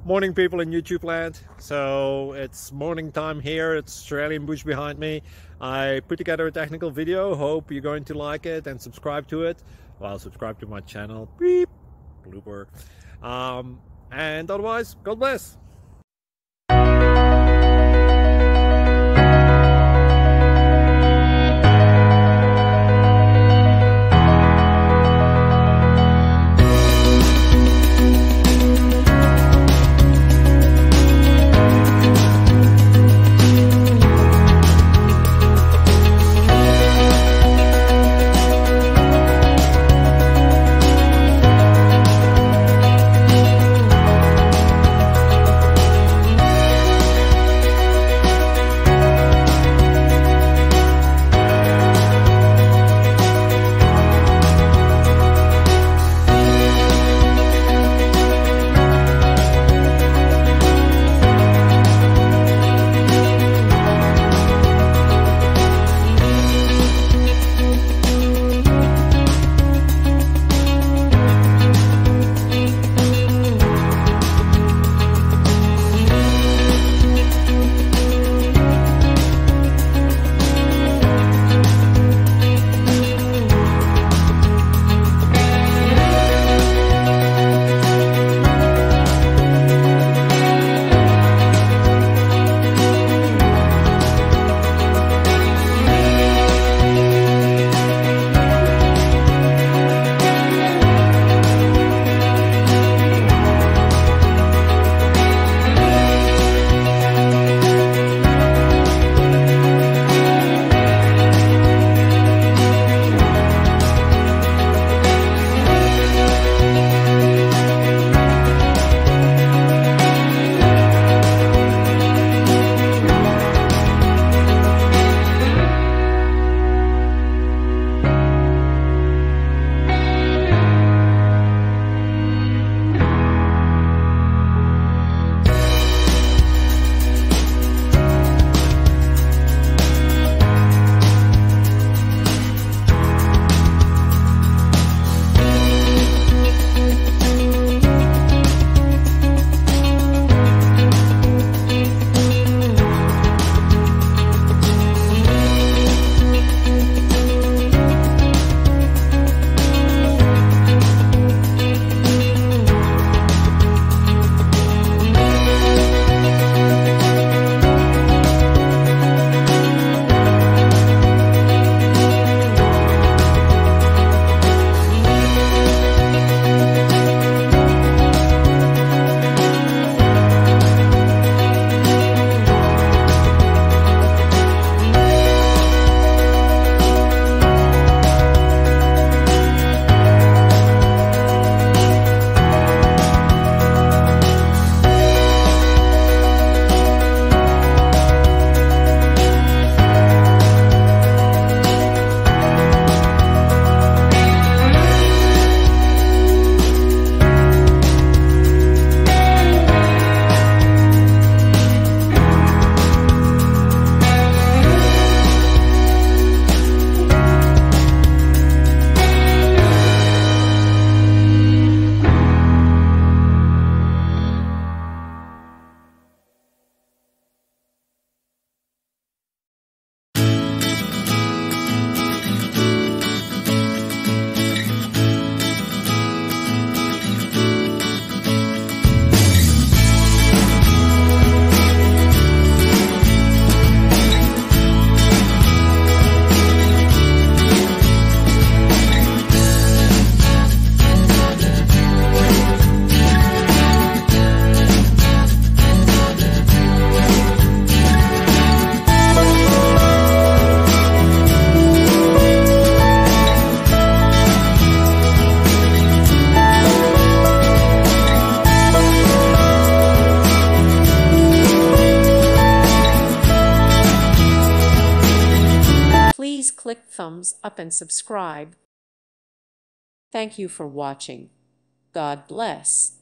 Morning, people in YouTube land. So it's morning time here. It's Australian bush behind me. I put together a technical video. Hope you're going to like it and subscribe to it. Well, subscribe to my channel. Beep. Blooper. And otherwise, God bless. Please click thumbs up and subscribe. Thank you for watching. God bless.